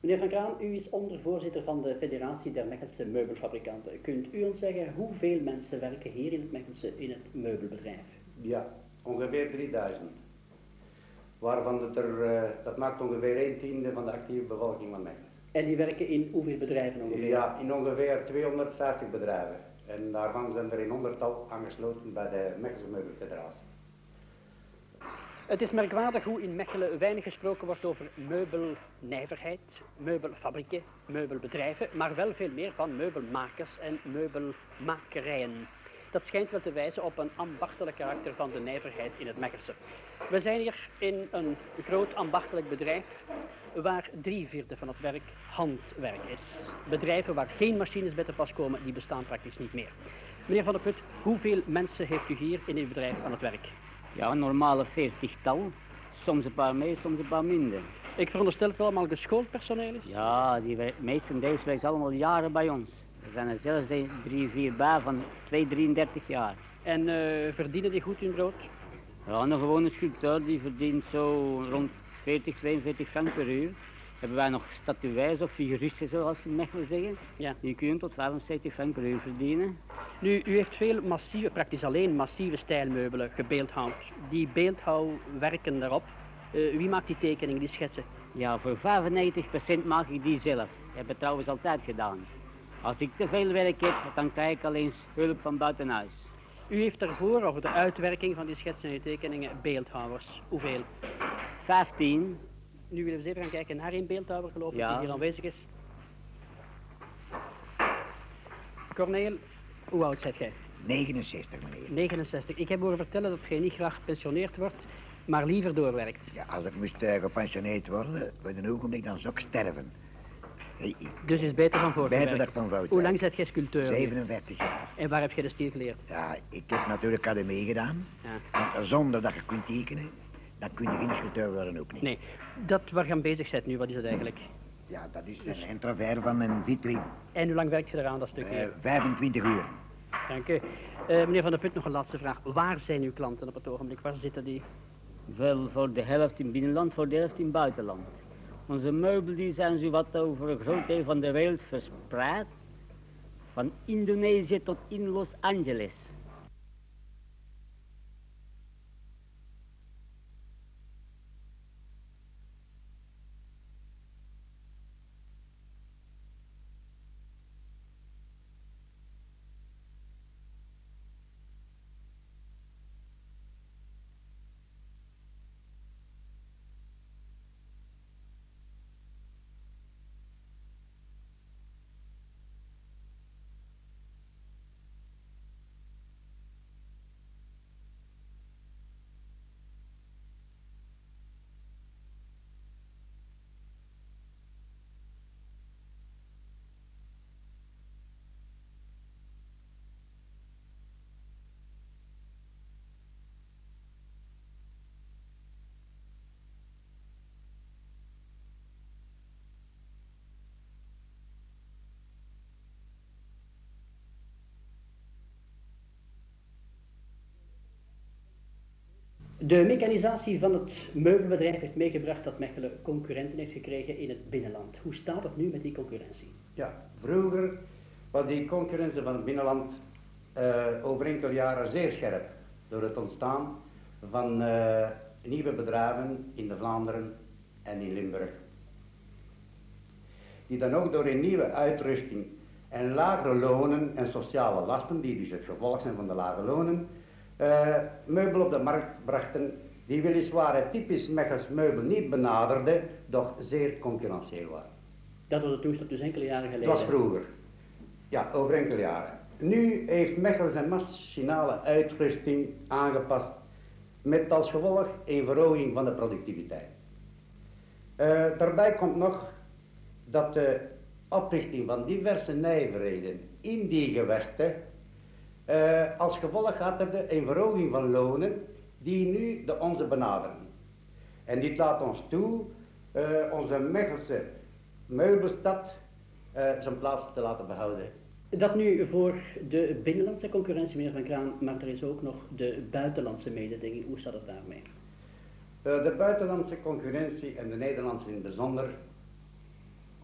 Meneer Van Kraan, u is ondervoorzitter van de Federatie der Mechelse Meubelfabrikanten. Kunt u ons zeggen hoeveel mensen werken hier in het Mechelse in het meubelbedrijf? Ja, ongeveer 3000. Waarvan dat maakt ongeveer 1/10 van de actieve bevolking van Mechelen. En die werken in hoeveel bedrijven ongeveer? Ja, in ongeveer 250 bedrijven. En daarvan zijn er een 100-tal aangesloten bij de Mechelse Meubelfederatie. Het is merkwaardig hoe in Mechelen weinig gesproken wordt over meubelnijverheid, meubelfabrieken, meubelbedrijven, maar wel veel meer van meubelmakers en meubelmakerijen. Dat schijnt wel te wijzen op een ambachtelijk karakter van de nijverheid in het Mechelse. We zijn hier in een groot ambachtelijk bedrijf waar 3/4 van het werk handwerk is. Bedrijven waar geen machines bij te pas komen, die bestaan praktisch niet meer. Meneer Van der Put, hoeveel mensen heeft u hier in uw bedrijf aan het werk? Ja, een normale 40-tal. Soms een paar meer, soms een paar minder. Ik veronderstel dat het allemaal geschoold personeel is? Ja, meesten deze werken allemaal jaren bij ons. Er zijn er zelfs 3, 4 bij van 33 jaar. En verdienen die goed hun brood? Ja, een gewone sculpteur die verdient zo rond 40, 42 frank per uur. Hebben wij nog statuees of figuristen, zoals ze in Mechelen zeggen. Ja. Die kunnen tot 75 frank per uur verdienen. Nu, u heeft veel massieve, praktisch alleen massieve stijlmeubelen gebeeldhouwd. Die beeldhouwwerken daarop, wie maakt die tekeningen, die schetsen? Ja, voor 95% maak ik die zelf. Dat heb ik trouwens altijd gedaan. Als ik te veel werk heb, dan krijg ik alleen hulp van buitenhuis. U heeft daarvoor, over de uitwerking van die schetsen en die tekeningen, beeldhouwers. Hoeveel? 15. Nu willen we eens even gaan kijken naar een beeldhouwer, geloof ik, Ja. die hier aanwezig is. Corneel, hoe oud zijt jij? 69, meneer. 69. Ik heb horen vertellen dat jij niet graag gepensioneerd wordt, maar liever doorwerkt. Ja, als ik moest gepensioneerd worden, bij een ogenblik, dan zou ik sterven. Dus is het beter van voor te Beter dat werken. ik van fout Hoe werk. lang zijt jij sculpteur? 47 jaar. En waar heb je de stiel geleerd? Ja, ik heb natuurlijk academie gedaan. Ja. Want zonder dat je kunt tekenen, dan kun je geen sculpteur worden ook niet. Nee, dat waar je aan bezig bent nu, wat is dat eigenlijk? Ja, dat is een introvert van een vitrine. En hoe lang werkt je eraan, dat stukje? 25 uur. Dank u. Meneer Van der Put, nog een laatste vraag. Waar zijn uw klanten op het ogenblik? Waar zitten die? Wel voor de helft in binnenland, voor de helft in buitenland. Onze meubelen die zijn zowat over een groot deel van de wereld verspreid. Van Indonesië tot in Los Angeles. De mechanisatie van het meubelbedrijf heeft meegebracht dat Mechelen concurrenten heeft gekregen in het binnenland. Hoe staat het nu met die concurrentie? Ja, vroeger was die concurrentie van het binnenland over enkele jaren zeer scherp. Door het ontstaan van nieuwe bedrijven in de Vlaanderen en in Limburg. Die dan ook door een nieuwe uitrusting en lagere lonen en sociale lasten, die dus het gevolg zijn van de lage lonen, meubel op de markt brachten die weliswaar het typisch Mechels meubel niet benaderde, doch zeer concurrentieel waren. Dat was de toestand dus enkele jaren geleden. Het was vroeger. Ja, over enkele jaren. Nu heeft Mechelen zijn machinale uitrusting aangepast met als gevolg een verhoging van de productiviteit. Daarbij komt nog dat de oprichting van diverse nijverheden in die gewesten als gevolg had hebben een verhoging van lonen die nu de onze benaderen. En dit laat ons toe onze Mechelse meubelstad zijn plaats te laten behouden. Dat nu voor de binnenlandse concurrentie, meneer Van Kraan, maar er is ook nog de buitenlandse mededinging. Hoe staat het daarmee? De buitenlandse concurrentie en de Nederlandse in het bijzonder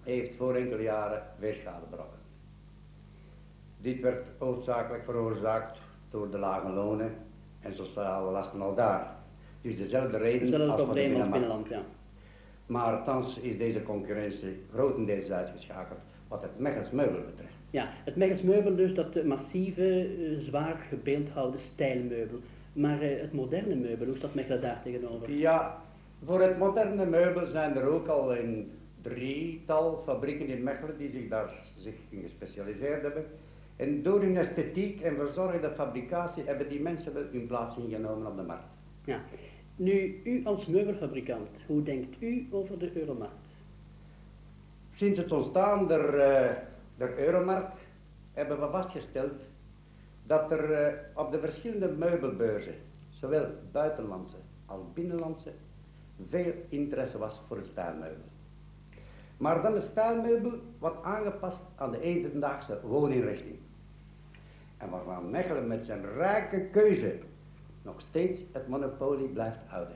heeft voor enkele jaren weerschade berokken. Dit werd hoofdzakelijk veroorzaakt door de lage lonen en sociale lasten al daar. Dus dezelfde reden Hetzelfde als voor de probleem als binnenmarkt. binnenland, ja. Maar thans is deze concurrentie grotendeels uitgeschakeld wat het Mechels meubel betreft. Ja, het Mechels meubel dus, dat massieve, zwaar gebeeldhouwde stijlmeubel. Maar het moderne meubel, hoe staat Mechelen daar tegenover? Ja, voor het moderne meubel zijn er ook al een drietal fabrieken in Mechelen die zich in gespecialiseerd hebben. En door hun esthetiek en verzorgde fabricatie hebben die mensen wel hun plaats ingenomen op de markt. Ja. Nu, u als meubelfabrikant, hoe denkt u over de Euromarkt? Sinds het ontstaan der Euromarkt hebben we vastgesteld dat er op de verschillende meubelbeurzen, zowel buitenlandse als binnenlandse, veel interesse was voor het stijlmeubel. Maar dan een stijlmeubel wat aangepast aan de hedendaagse wooninrichting. En waarvan Mechelen met zijn rijke keuze nog steeds het monopolie blijft houden.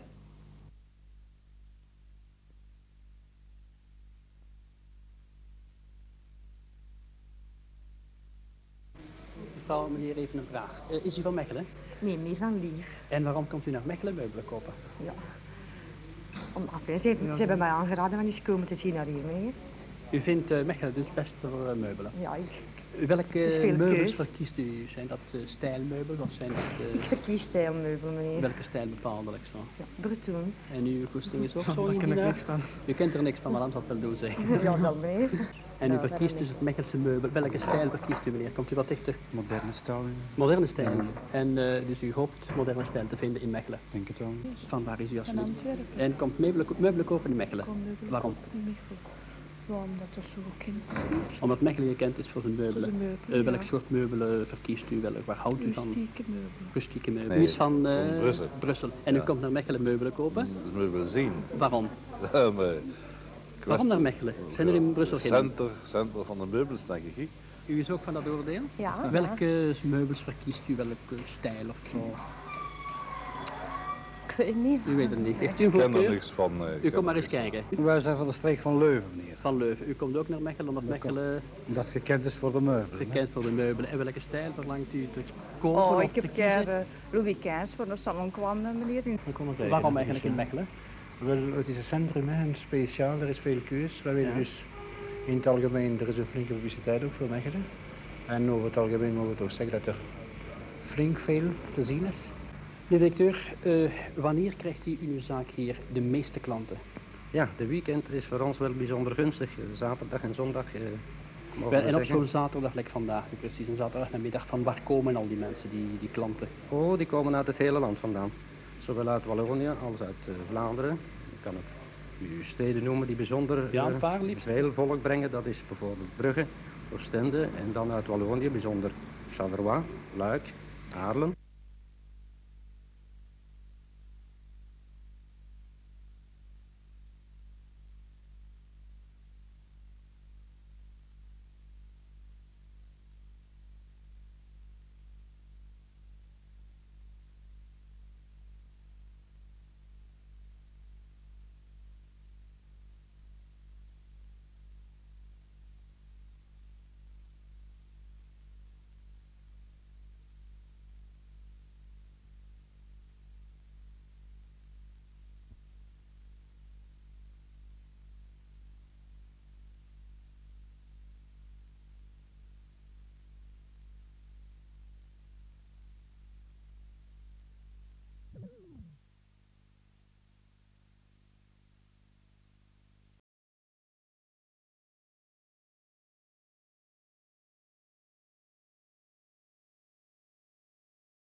Mevrouw, meneer, even een vraag. Is u van Mechelen? Nee, meer van Lier. En waarom komt u naar Mechelen meubelen kopen? Ja. Ze hebben mij aangeraden om eens komen te zien naar hier, meneer. U vindt Mechelen dus best voor meubelen? Ja, Welke is veel meubels keus. verkiest u? Zijn dat stijlmeubels of zijn ik dat... verkies stijlmeubel, meneer. welke stijl bepaalde zo? Ja, Bretoons. En uw koesting is ook zo in Daar ken die ik daar? niks van. U kent er niks van, maar anders wat wel doen zeggen. Ja, wel, meneer. En u Ja, verkiest wel, dus het Mechelse meubel. Welke stijl verkiest u, meneer? Komt u wat dichter? Moderne stijl, Moderne stijl. Ja. En dus u hoopt moderne stijl te vinden in Mechelen. denk het wel. Van waar is u alsjeblieft? Antwerpen. En komt meubelen kopen in Mechelen? Waarom? Ja, omdat er zo gekend is hier. Omdat Mechelen gekend is voor zijn meubelen. Voor de meubelen, Welk ja. soort meubelen verkiest u? Waar houdt u van? Rustieke meubelen. Rustieke meubelen. Nee, U is van Brussel. En u Ja. komt naar Mechelen meubelen kopen? Dat moeten we zien. Waarom? Maar Waarom naar Mechelen? Zijn er in Brussel geen? Center van de meubels, denk ik. U is ook van dat oordeel? Ja. Welke meubels verkiest u? Welke stijl of zo? Ik weet het niet. U weet het niet. Heeft u een Ik ken er voorkeur? niks van. U komt maar eens kijken. Wij zijn van de streek van Leuven, meneer. Van Leuven. U komt ook naar Mechelen omdat Mechelen Omdat het gekend is voor de meubelen. gekend voor de meubelen. En welke stijl verlangt u te kopen Oh, of ik te heb kiezen? Louis XV voor de salon kwam, meneer. Waarom eigenlijk in Mechelen? Wel, het is een centrum, hè, en speciaal, er is veel keus. Wij weten Ja. dus in het algemeen, er is een flinke publiciteit ook voor Mechelen. En over het algemeen mogen we toch zeggen dat er flink veel te zien is. Meneer directeur, wanneer krijgt u in uw zaak hier de meeste klanten? Ja, de weekend is voor ons wel bijzonder gunstig. Zaterdag en zondag. Mogen we En op zeggen. zo'n zaterdag, like vandaag nu precies, een zaterdagnamiddag, van waar komen al die mensen, die klanten? Oh, die komen uit het hele land vandaan. Zowel uit Wallonië als uit Vlaanderen. Ik kan ook uw steden noemen die bijzonder Ja, een paar liefst. veel volk brengen. Dat is bijvoorbeeld Brugge, Oostende en dan uit Wallonië bijzonder Charleroi, Luik, Haarlem.